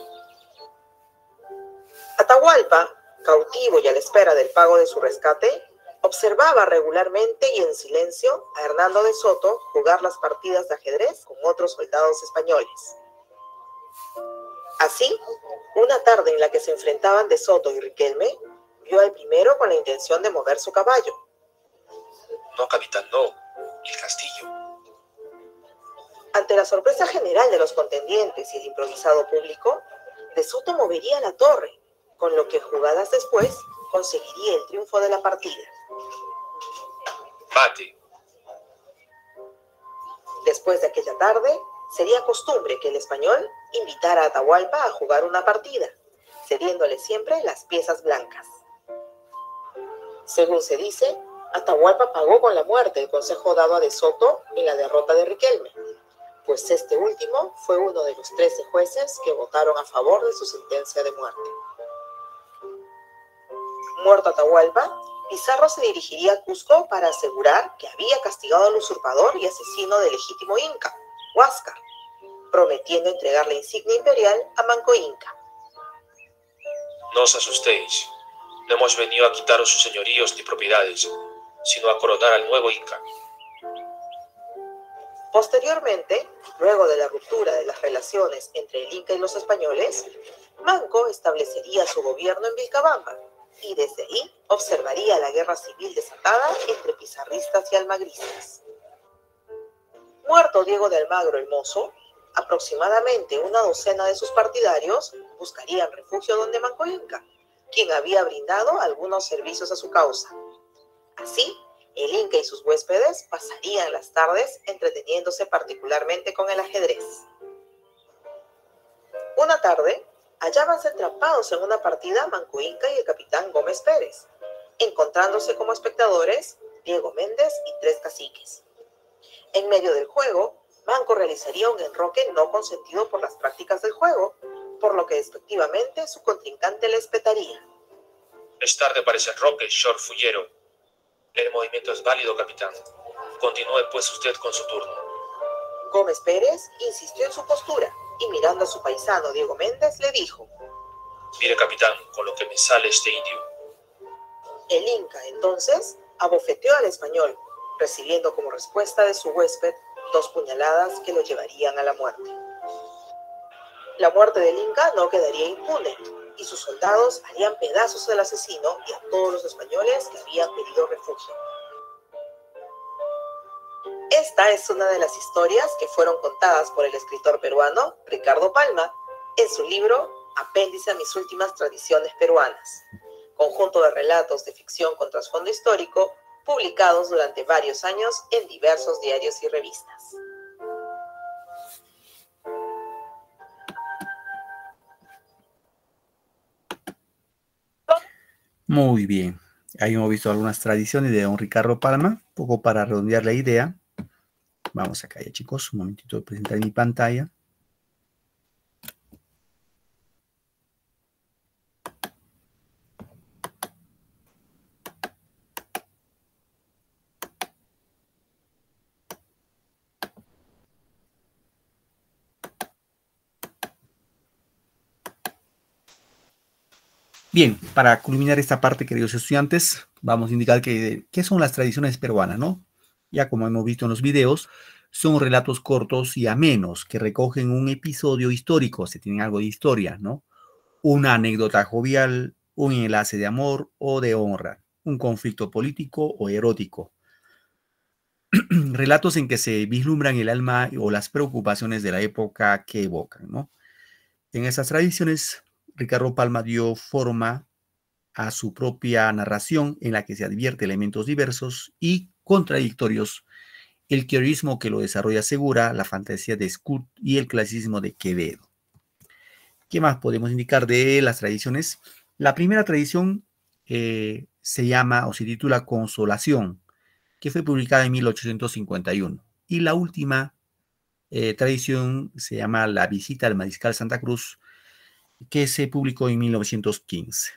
Atahualpa, cautivo y a la espera del pago de su rescate, observaba regularmente y en silencio a Hernando de Soto jugar las partidas de ajedrez con otros soldados españoles. Así, una tarde en la que se enfrentaban de Soto y Riquelme, vio al primero con la intención de mover su caballo. No, capitán, no. El castillo. Ante la sorpresa general de los contendientes y el improvisado público, de Soto movería la torre, con lo que jugadas después conseguiría el triunfo de la partida. Mate. Después de aquella tarde, sería costumbre que el español invitara a Atahualpa a jugar una partida, cediéndole siempre las piezas blancas. Según se dice, Atahualpa pagó con la muerte el consejo dado a De Soto en la derrota de Riquelme, pues este último fue uno de los 13 jueces que votaron a favor de su sentencia de muerte. Muerto Atahualpa, Pizarro se dirigiría a Cusco para asegurar que había castigado al usurpador y asesino del legítimo inca, Huáscar, prometiendo entregar la insignia imperial a Manco Inca. No os asustéis. No hemos venido a quitaros sus señoríos ni propiedades, sino a coronar al nuevo Inca. Posteriormente, luego de la ruptura de las relaciones entre el Inca y los españoles, Manco establecería su gobierno en Vilcabamba y desde ahí observaría la guerra civil desatada entre pizarristas y almagristas. Muerto Diego de Almagro el Mozo, aproximadamente una docena de sus partidarios buscarían refugio donde Manco Inca, quien había brindado algunos servicios a su causa. Así, el Inca y sus huéspedes pasarían las tardes entreteniéndose particularmente con el ajedrez. Una tarde, hallábanse atrapados en una partida Manco Inca y el capitán Gómez Pérez, encontrándose como espectadores Diego Méndez y 3 caciques. En medio del juego, Manco realizaría un enroque no consentido por las prácticas del juego, por lo que despectivamente su contrincante le espetaría. Es tarde para ese enroque, short fullero. El movimiento es válido, capitán. Continúe pues usted con su turno. Gómez Pérez insistió en su postura y mirando a su paisano Diego Méndez le dijo: Mire, capitán, con lo que me sale este indio. El Inca, entonces, abofeteó al español, recibiendo como respuesta de su huésped 2 puñaladas que lo llevarían a la muerte. La muerte del Inca no quedaría impune, y sus soldados harían pedazos al asesino y a todos los españoles que habían pedido refugio. Esta es una de las historias que fueron contadas por el escritor peruano Ricardo Palma en su libro Apéndice a mis últimas tradiciones peruanas, conjunto de relatos de ficción con trasfondo histórico publicados durante varios años en diversos diarios y revistas. Muy bien. Ahí hemos visto algunas tradiciones de don Ricardo Palma, un poco para redondear la idea. Vamos acá ya, chicos, un momentito de presentar mi pantalla. Bien, para culminar esta parte, queridos estudiantes, vamos a indicar qué son las tradiciones peruanas, ¿no? Ya como hemos visto en los videos, son relatos cortos y amenos que recogen un episodio histórico, se tienen algo de historia, ¿no? Una anécdota jovial, un enlace de amor o de honra, un conflicto político o erótico. Relatos en que se vislumbran el alma o las preocupaciones de la época que evocan, ¿no? En esas tradiciones, Ricardo Palma dio forma a su propia narración en la que se advierte elementos diversos y contradictorios, el quiorismo que lo desarrolla Segura, la fantasía de Scott y el clasicismo de Quevedo. ¿Qué más podemos indicar de las tradiciones? La primera tradición se llama o se titula Consolación, que fue publicada en 1851. Y la última tradición se llama La visita al Mariscal Santa Cruz, que se publicó en 1915.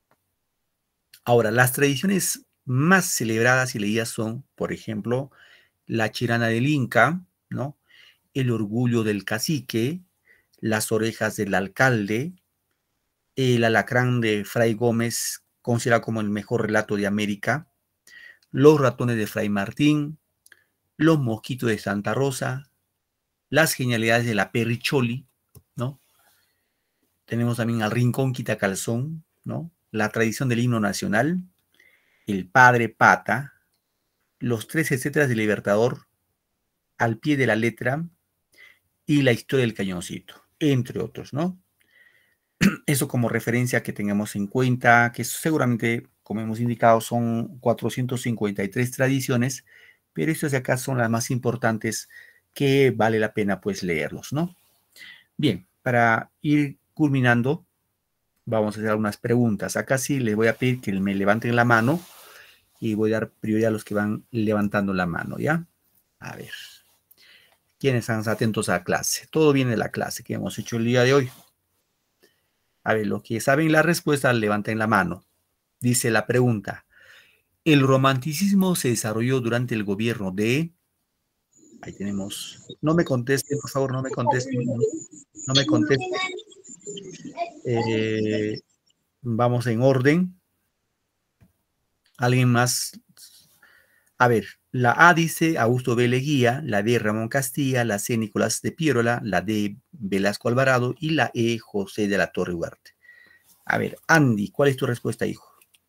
Ahora, las tradiciones más celebradas y leídas son, por ejemplo, la chirana del Inca, ¿no? El orgullo del cacique, las orejas del alcalde, el alacrán de Fray Gómez, considerado como el mejor relato de América, los ratones de Fray Martín, los mosquitos de Santa Rosa, las genialidades de la Perricholi, ¿no? Tenemos también al Rincón Quitacalzón, ¿no? La tradición del himno nacional, el Padre Pata, los 3 etcéteras del Libertador, al pie de la letra y la historia del cañoncito, entre otros, ¿no? Eso como referencia que tengamos en cuenta, que seguramente, como hemos indicado, son 453 tradiciones, pero estas de acá son las más importantes que vale la pena pues leerlos, ¿no? Bien, para ir culminando, vamos a hacer algunas preguntas. Acá sí les voy a pedir que me levanten la mano y voy a dar prioridad a los que van levantando la mano, ¿ya? A ver. ¿Quiénes están atentos a la clase? Todo viene de la clase que hemos hecho el día de hoy. A ver, los que saben la respuesta, levanten la mano. Dice la pregunta. El romanticismo se desarrolló durante el gobierno de... Ahí tenemos... No me contesten, por favor, no me contesten. No me contesten. Vamos en orden. ¿Alguien más? A ver, la A dice Augusto B. Leguía, la B. Ramón Castilla, la C. Nicolás de Piérola, la D. Velasco Alvarado y la E. José de la Torre Huarte. A ver, Andy, ¿cuál es tu respuesta, hijo?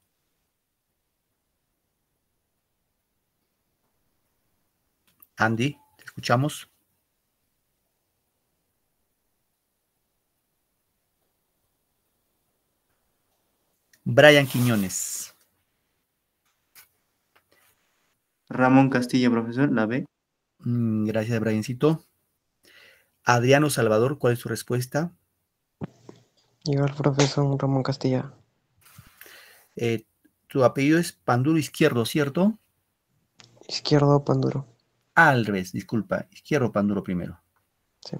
Andy, ¿te escuchamos? Brian Quiñones. Ramón Castilla, profesor, la B. Gracias, Briancito. Adriano Salvador, ¿cuál es tu respuesta? Igual, profesor Ramón Castilla. Tu apellido es Panduro Izquierdo, ¿cierto? Izquierdo Panduro. Al revés, disculpa. Izquierdo Panduro primero. Sí.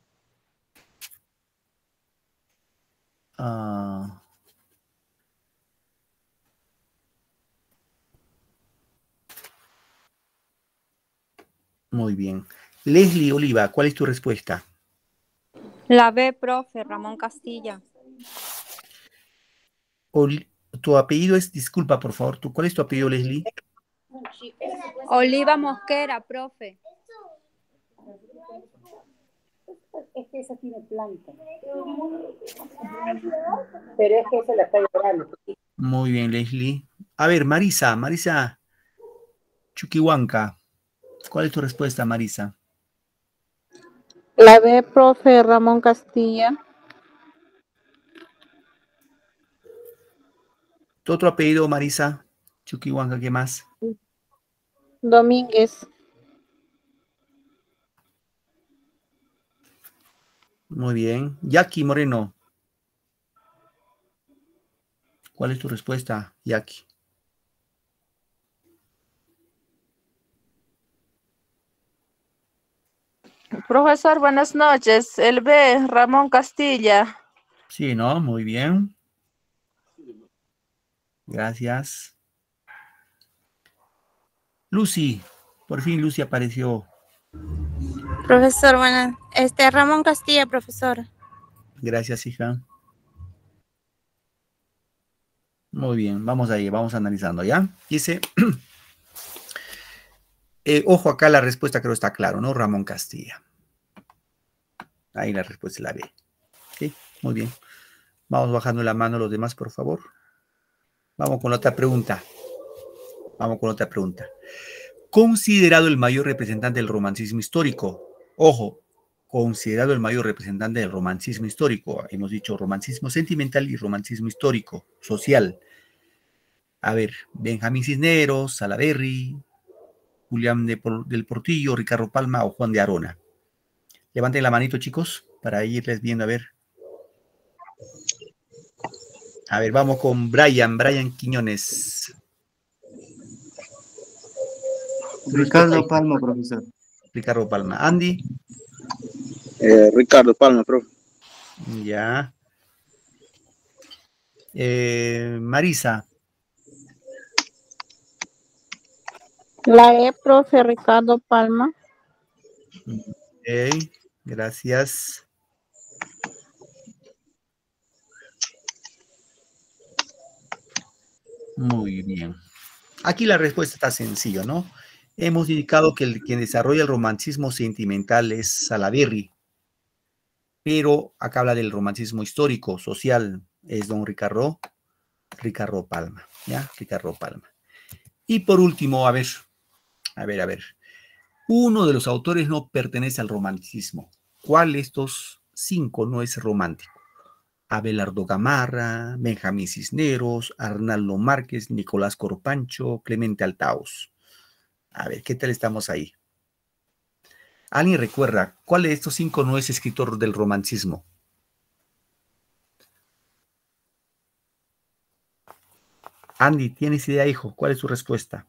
Muy bien. Leslie Oliva, ¿cuál es tu respuesta? La B, profe, Ramón Castilla. Tu apellido es, disculpa, por favor, ¿cuál es tu apellido, Leslie? Oliva Mosquera, profe. Es que esa tiene planta. Pero es que esa la está llorando. Muy bien, Leslie. A ver, Marisa Chuquihuanca. ¿Cuál es tu respuesta, Marisa? La B, profe Ramón Castilla. ¿Tu otro apellido, Marisa? Chuquihuanca, ¿qué más? Domínguez. Muy bien. Jackie Moreno. ¿Cuál es tu respuesta, Jackie? Profesor, buenas noches. El B, Ramón Castilla. Sí, ¿no? Muy bien. Gracias. Lucy. Por fin Lucy apareció. Profesor, buenas. Ramón Castilla, profesor. Gracias, hija. Muy bien, vamos ahí, vamos analizando, ¿ya? Dice, ojo acá, la respuesta creo está claro, ¿no? Ramón Castilla. Ahí la respuesta es la B. Sí, muy bien. Vamos bajando la mano los demás, por favor. Vamos con otra pregunta. Vamos con otra pregunta. Considerado el mayor representante del romanticismo histórico. Ojo, considerado el mayor representante del romanticismo histórico. Hemos dicho romanticismo sentimental y romanticismo histórico, social. A ver, Benjamín Cisneros, Salaberry, Julián del Portillo, Ricardo Palma o Juan de Arona. Levanten la manito, chicos, para irles viendo, a ver. A ver, vamos con Brian Quiñones. Ricardo Palma, profesor. Ricardo Palma. Andy. Ricardo Palma, profe. Ya. Marisa. La E, profe Ricardo Palma. Ok, gracias. Muy bien. Aquí la respuesta está sencilla, ¿no? Hemos indicado que quien desarrolla el romanticismo sentimental es Salaberry, pero acá habla del romanticismo histórico, social, es don Ricardo Palma, ¿ya? Ricardo Palma. Y por último, a ver. Uno de los autores no pertenece al romanticismo. ¿Cuál de estos 5 no es romántico? Abelardo Gamarra, Benjamín Cisneros, Arnaldo Márquez, Nicolás Corpancho, Clemente Altaos. A ver, ¿qué tal estamos ahí? ¿Alguien recuerda cuál de estos 5 no es escritor del romanticismo? Andy, ¿tienes idea, hijo? ¿Cuál es su respuesta?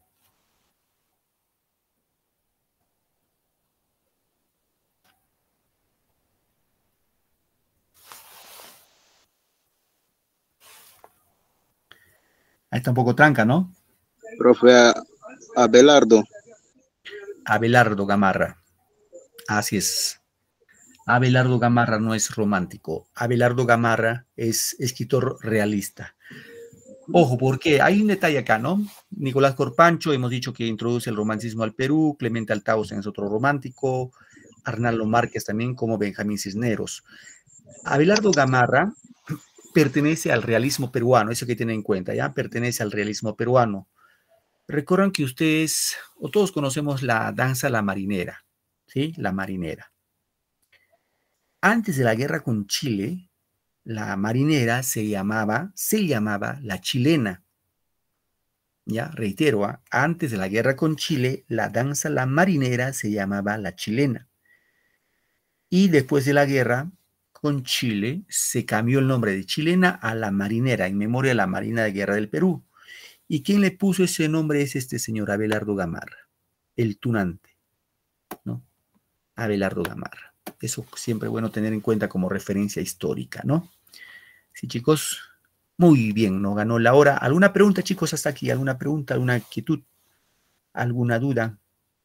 Ahí está un poco tranca, ¿no? Profe Abelardo. Abelardo Gamarra. Así es. Abelardo Gamarra no es romántico. Abelardo Gamarra es escritor realista. Ojo, porque hay un detalle acá, ¿no? Nicolás Corpancho, hemos dicho que introduce el romanticismo al Perú. Clemente Altaos es otro romántico. Arnaldo Márquez también, como Benjamín Cisneros. Abelardo Gamarra pertenece al realismo peruano, eso hay que tener en cuenta, ¿ya? Pertenece al realismo peruano. Recuerdan que ustedes, o todos conocemos la danza La Marinera, ¿sí? La Marinera. Antes de la guerra con Chile, la marinera se llamaba la chilena. Ya, reitero, antes de la guerra con Chile, la danza La Marinera se llamaba la chilena. Y después de la guerra con Chile, se cambió el nombre de chilena a la marinera, en memoria de la Marina de Guerra del Perú. ¿Y quién le puso ese nombre? Es este señor Abelardo Gamarra, el tunante, ¿no? Abelardo Gamarra. Eso siempre es bueno tener en cuenta como referencia histórica, ¿no? Sí, chicos, muy bien, nos ganó la hora. ¿Alguna pregunta, chicos, hasta aquí? ¿Alguna pregunta, alguna inquietud, alguna duda?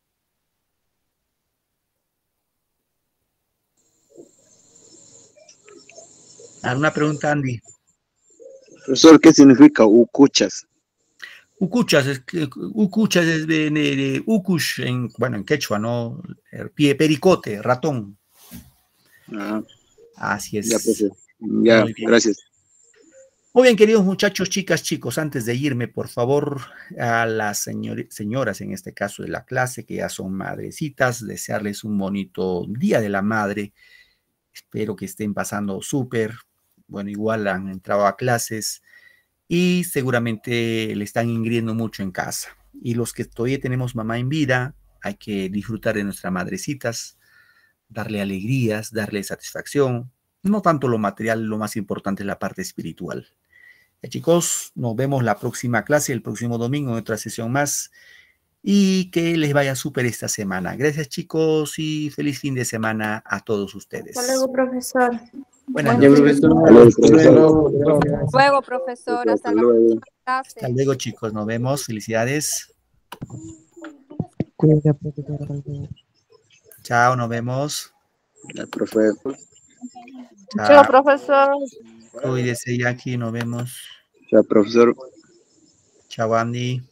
¿Alguna pregunta, Andy? Profesor, ¿qué significa ucuchas? Ucuchas es de ucush, en quechua, ¿no? Pie pericote, ratón. Ah, así es. Ya, profesor. Ya, gracias. Muy bien, queridos muchachos, chicas, chicos, antes de irme, por favor, a las señoras, en este caso de la clase, que ya son madrecitas, desearles un bonito Día de la Madre. Espero que estén pasando súper. Bueno, igual han entrado a clases y seguramente le están ingiriendo mucho en casa. Y los que todavía tenemos mamá en vida, hay que disfrutar de nuestras madrecitas, darle alegrías, darle satisfacción. No tanto lo material, lo más importante es la parte espiritual. Ya, chicos, nos vemos la próxima clase, el próximo domingo, en otra sesión más. Y que les vaya súper esta semana. Gracias, chicos, y feliz fin de semana a todos ustedes. Hasta luego, profesor. Buenas Bueno, noches. Luego, profesor. Hasta la próxima clase. Hasta luego, chicos. Nos vemos. Felicidades. Cuídate, profesor. Chao, nos vemos. Ya, profe. Chao, profesor. Cuídese, Jackie. Nos vemos. Ya, profesor. Chao, Andy.